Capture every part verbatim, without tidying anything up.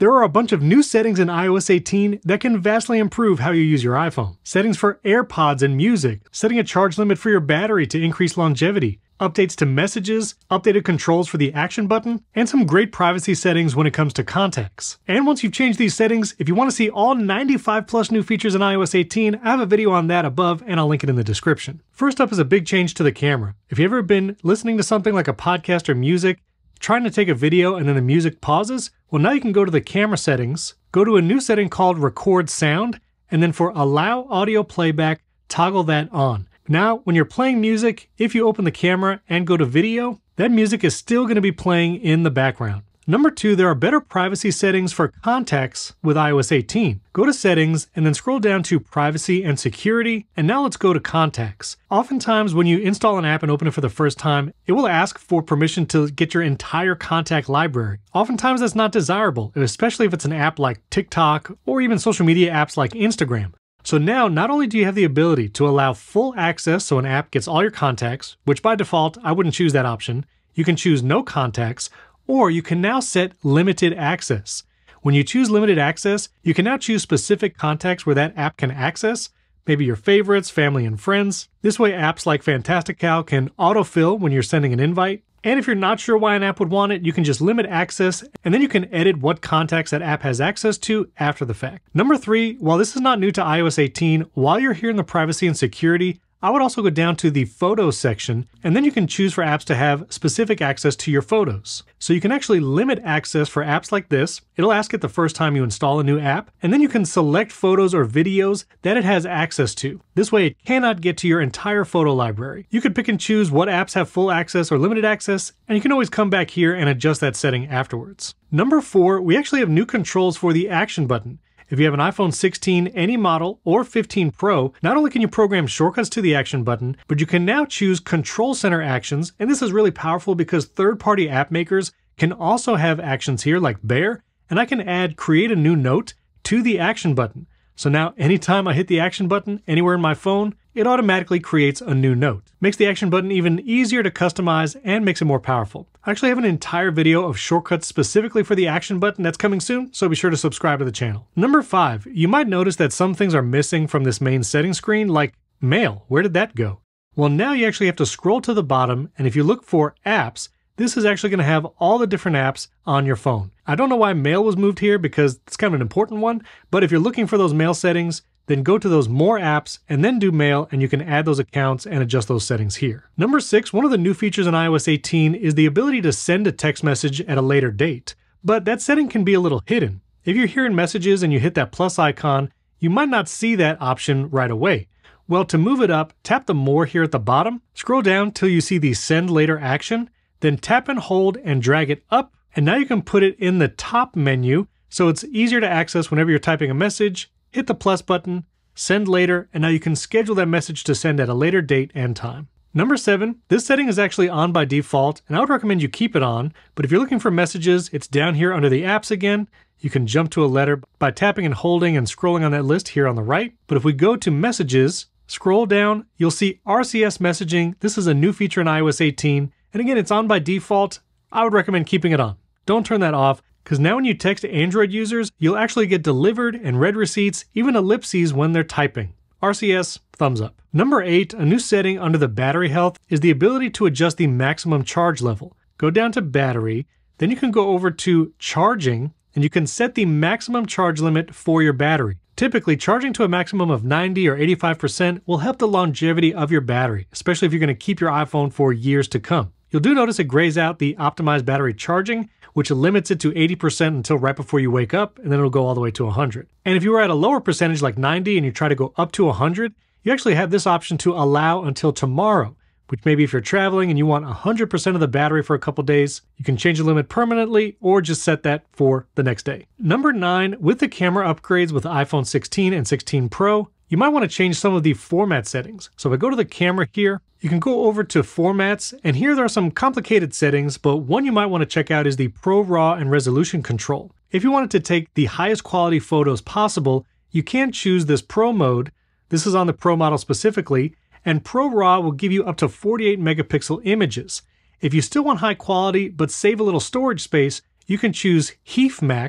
There are a bunch of new settings in i O S eighteen that can vastly improve how you use your iPhone. Settings for AirPods and music, setting a charge limit for your battery to increase longevity, updates to messages, updated controls for the action button, and some great privacy settings when it comes to contacts. And once you've changed these settings, if you want to see all ninety-five plus new features in i O S eighteen, I have a video on that above and I'll link it in the description. First up is a big change to the camera. If you've ever been listening to something like a podcast or music, trying to take a video and then the music pauses, well, now you can go to the camera settings, go to a new setting called Record Sound, and then for Allow Audio Playback, toggle that on. Now, when you're playing music, if you open the camera and go to video, that music is still going to be playing in the background. Number two, there are better privacy settings for contacts with i O S eighteen. Go to Settings and then scroll down to Privacy and Security, and now let's go to Contacts. Oftentimes when you install an app and open it for the first time, it will ask for permission to get your entire contact library. Oftentimes that's not desirable, especially if it's an app like TikTok or even social media apps like Instagram. So now, not only do you have the ability to allow full access so an app gets all your contacts, which by default, I wouldn't choose that option, you can choose no contacts, or you can now set limited access. When you choose limited access, you can now choose specific contacts where that app can access, maybe your favorites, family, and friends. This way, apps like Fantastical can autofill when you're sending an invite. And if you're not sure why an app would want it, you can just limit access, and then you can edit what contacts that app has access to after the fact. Number three, while this is not new to i O S eighteen, while you're here in the privacy and security, I would also go down to the Photos section, and then you can choose for apps to have specific access to your photos. So you can actually limit access for apps like this. It'll ask it the first time you install a new app, and then you can select photos or videos that it has access to. This way it cannot get to your entire photo library. You could pick and choose what apps have full access or limited access, and you can always come back here and adjust that setting afterwards. Number four, we actually have new controls for the action button. If you have an iPhone sixteen, any model, or fifteen Pro, not only can you program shortcuts to the action button, but you can now choose Control Center actions, and this is really powerful because third-party app makers can also have actions here like Bear, and I can add Create a New Note to the action button. So now anytime I hit the action button anywhere in my phone, it automatically creates a new note. Makes the action button even easier to customize and makes it more powerful. I actually have an entire video of shortcuts specifically for the action button that's coming soon, so be sure to subscribe to the channel. Number five, you might notice that some things are missing from this main settings screen, like Mail. Where did that go? Well, now you actually have to scroll to the bottom, and if you look for Apps, this is actually going to have all the different apps on your phone. I don't know why Mail was moved here because it's kind of an important one, but if you're looking for those Mail settings, then go to those More Apps and then do Mail, and you can add those accounts and adjust those settings here. Number six, one of the new features in i O S eighteen is the ability to send a text message at a later date, but that setting can be a little hidden. If you're here in Messages and you hit that plus icon, you might not see that option right away. Well, to move it up, tap the More here at the bottom, scroll down till you see the Send Later action, then tap and hold and drag it up, and now you can put it in the top menu so it's easier to access whenever you're typing a message. Hit the plus button, Send Later, and now you can schedule that message to send at a later date and time. Number seven, this setting is actually on by default, and I would recommend you keep it on, but if you're looking for Messages, it's down here under the apps again. You can jump to a letter by tapping and holding and scrolling on that list here on the right. But if we go to Messages, scroll down, you'll see R C S messaging. This is a new feature in i O S eighteen, and again, it's on by default. I would recommend keeping it on. Don't turn that off, because now when you text Android users, you'll actually get delivered and read receipts, even ellipses when they're typing. R C S, thumbs up. Number eight, a new setting under the battery health is the ability to adjust the maximum charge level. Go down to Battery, then you can go over to Charging, and you can set the maximum charge limit for your battery. Typically, charging to a maximum of ninety or eighty-five percent will help the longevity of your battery, especially if you're going to keep your iPhone for years to come. You'll do notice it grays out the optimized battery charging, which limits it to eighty percent until right before you wake up, and then it'll go all the way to one hundred. And if you were at a lower percentage like ninety and you try to go up to one hundred, you actually have this option to allow until tomorrow, which maybe if you're traveling and you want one hundred percent of the battery for a couple days, you can change the limit permanently or just set that for the next day. Number nine, with the camera upgrades with iPhone sixteen and sixteen Pro, you might want to change some of the format settings. So if I go to the camera here, you can go over to Formats, and here there are some complicated settings, but one you might want to check out is the Pro RAW and Resolution control. If you wanted to take the highest quality photos possible, you can choose this Pro mode. This is on the Pro model specifically, and Pro RAW will give you up to forty-eight megapixel images. If you still want high quality but save a little storage space, you can choose H E I F Max,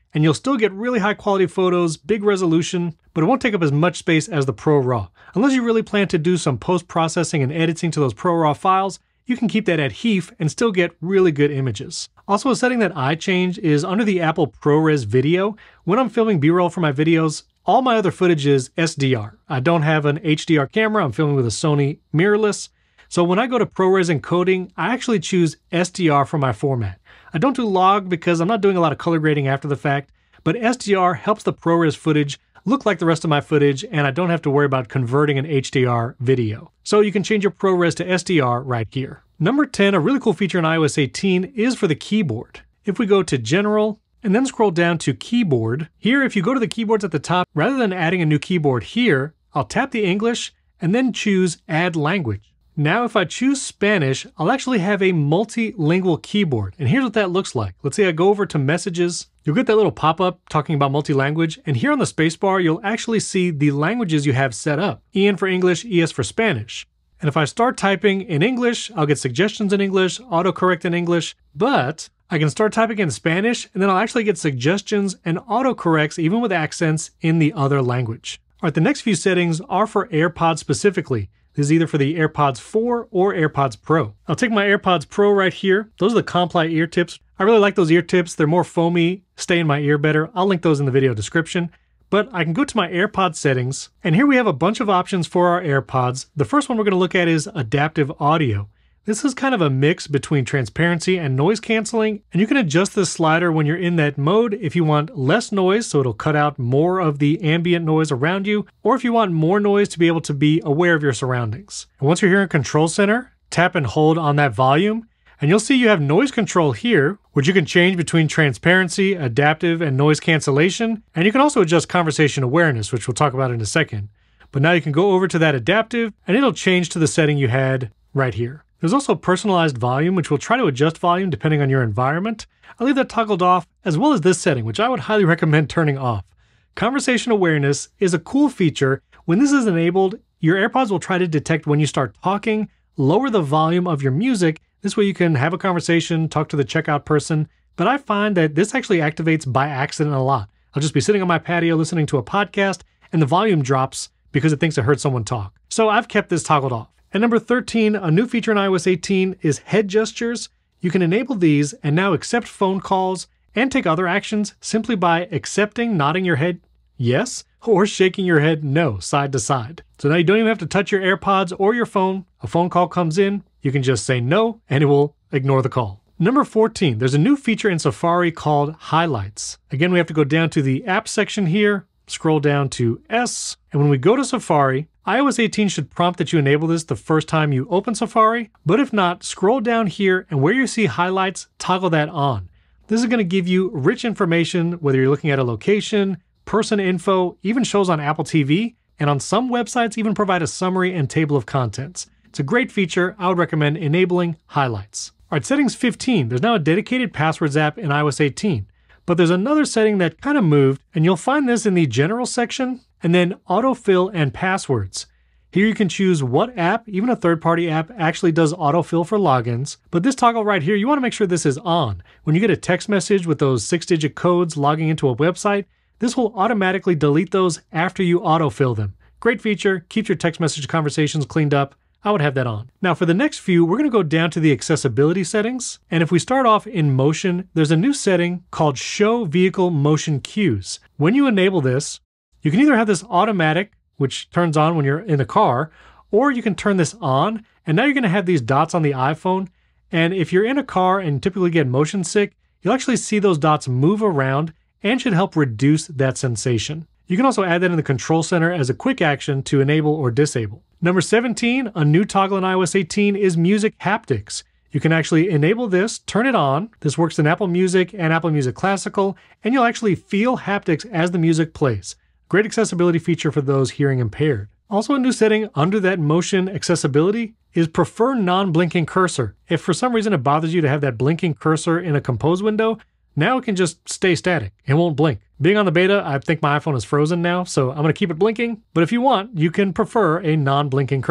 and you'll still get really high quality photos, big resolution, but it won't take up as much space as the ProRAW. Unless you really plan to do some post-processing and editing to those ProRAW files, you can keep that at H E I F and still get really good images. Also, a setting that I change is under the Apple ProRes Video. When I'm filming B-roll for my videos, all my other footage is S D R. I don't have an H D R camera, I'm filming with a Sony mirrorless. So when I go to ProRes encoding, I actually choose S D R for my format. I don't do log because I'm not doing a lot of color grading after the fact, but S D R helps the ProRes footage look like the rest of my footage, and I don't have to worry about converting an H D R video. So you can change your ProRes to S D R right here. Number ten, a really cool feature in i O S eighteen is for the keyboard. If we go to General, and then scroll down to Keyboard, here if you go to the keyboards at the top, rather than adding a new keyboard here, I'll tap the English, and then choose Add Language. Now if I choose Spanish, I'll actually have a multilingual keyboard, and here's what that looks like. Let's say I go over to Messages, you'll get that little pop-up talking about multi-language, and here on the spacebar, you'll actually see the languages you have set up. E N for English, E S for Spanish. And if I start typing in English, I'll get suggestions in English, autocorrect in English, but I can start typing in Spanish, and then I'll actually get suggestions and autocorrects, even with accents, in the other language. All right, the next few settings are for AirPods specifically. This is either for the AirPods four or AirPods Pro. I'll take my AirPods Pro right here. Those are the Comply ear tips. I really like those ear tips. They're more foamy, stay in my ear better. I'll link those in the video description. But I can go to my AirPod settings, and here we have a bunch of options for our AirPods. The first one we're going to look at is adaptive audio. This is kind of a mix between transparency and noise canceling, and you can adjust this slider when you're in that mode if you want less noise, so it'll cut out more of the ambient noise around you, or if you want more noise to be able to be aware of your surroundings. And once you're here in Control Center, tap and hold on that volume, and you'll see you have noise control here, which you can change between transparency, adaptive, and noise cancellation, and you can also adjust conversation awareness, which we'll talk about in a second. But now you can go over to that adaptive, and it'll change to the setting you had right here. There's also personalized volume, which will try to adjust volume depending on your environment. I'll leave that toggled off, as well as this setting, which I would highly recommend turning off. Conversation awareness is a cool feature. When this is enabled, your AirPods will try to detect when you start talking, lower the volume of your music. This way you can have a conversation, talk to the checkout person. But I find that this actually activates by accident a lot. I'll just be sitting on my patio listening to a podcast, and the volume drops because it thinks it heard someone talk. So I've kept this toggled off. And number thirteen, a new feature in i O S eighteen is head gestures. You can enable these and now accept phone calls and take other actions simply by accepting, nodding your head yes, or shaking your head no, side to side. So now you don't even have to touch your AirPods or your phone. A phone call comes in, you can just say no, and it will ignore the call. Number fourteen, there's a new feature in Safari called Highlights. Again, we have to go down to the app section here, scroll down to S, and when we go to Safari, i O S eighteen should prompt that you enable this the first time you open Safari, but if not, scroll down here and where you see highlights, toggle that on. This is going to give you rich information, whether you're looking at a location, person info, even shows on Apple T V, and on some websites even provide a summary and table of contents. It's a great feature. I would recommend enabling highlights. All right, settings fifteen. There's now a dedicated passwords app in i O S eighteen, but there's another setting that kind of moved, and you'll find this in the general section, and then autofill and passwords. Here you can choose what app, even a third-party app, actually does autofill for logins. But this toggle right here, you want to make sure this is on. When you get a text message with those six-digit codes logging into a website, this will automatically delete those after you autofill them. Great feature, keeps your text message conversations cleaned up. I would have that on. Now for the next few, we're going to go down to the accessibility settings. And if we start off in motion, there's a new setting called Show Vehicle Motion Cues. When you enable this, you can either have this automatic, which turns on when you're in a car, or you can turn this on, and now you're going to have these dots on the iPhone. And if you're in a car and typically get motion sick, you'll actually see those dots move around and should help reduce that sensation. You can also add that in the control center as a quick action to enable or disable. Number seventeen, a new toggle in i O S eighteen is Music Haptics. You can actually enable this, turn it on. This works in Apple Music and Apple Music Classical, and you'll actually feel haptics as the music plays. Great accessibility feature for those hearing impaired. Also a new setting under that motion accessibility is Prefer Non-Blinking Cursor. If for some reason it bothers you to have that blinking cursor in a compose window, now it can just stay static. It won't blink. Being on the beta, I think my iPhone is frozen now, so I'm going to keep it blinking. But if you want, you can prefer a non-blinking cursor.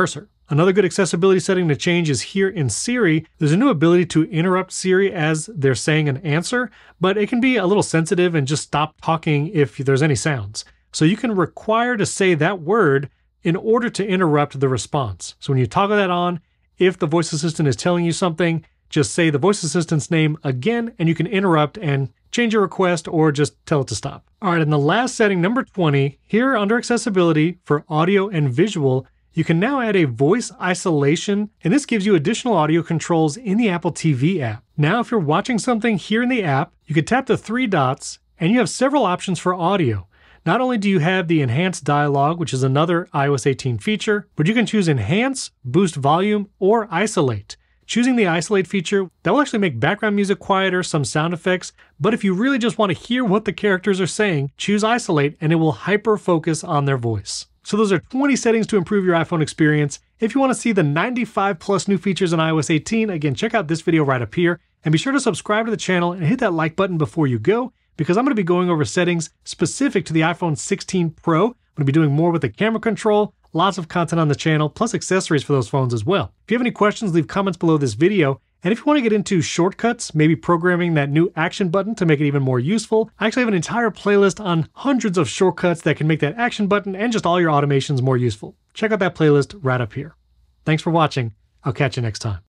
Another good accessibility setting to change is here in Siri. There's a new ability to interrupt Siri as they're saying an answer, but it can be a little sensitive and just stop talking if there's any sounds. So you can require to say that word in order to interrupt the response. So when you toggle that on, if the voice assistant is telling you something, just say the voice assistant's name again, and you can interrupt and change your request or just tell it to stop. All right, and the last setting, number twenty, here under accessibility for audio and visual, you can now add a voice isolation, and this gives you additional audio controls in the Apple T V app. Now, if you're watching something here in the app, you can tap the three dots, and you have several options for audio. Not only do you have the enhanced dialogue, which is another i O S eighteen feature, but you can choose enhance, boost volume, or isolate. Choosing the isolate feature, that will actually make background music quieter, some sound effects, but if you really just want to hear what the characters are saying, choose isolate and it will hyper focus on their voice. So those are twenty settings to improve your iPhone experience. If you want to see the ninety-five plus new features in i O S eighteen, again, check out this video right up here, and be sure to subscribe to the channel and hit that like button before you go, because I'm going to be going over settings specific to the iPhone sixteen Pro. I'm going to be doing more with the camera control, lots of content on the channel, plus accessories for those phones as well. If you have any questions, leave comments below this video. And if you want to get into shortcuts, maybe programming that new action button to make it even more useful, I actually have an entire playlist on hundreds of shortcuts that can make that action button and just all your automations more useful. Check out that playlist right up here. Thanks for watching. I'll catch you next time.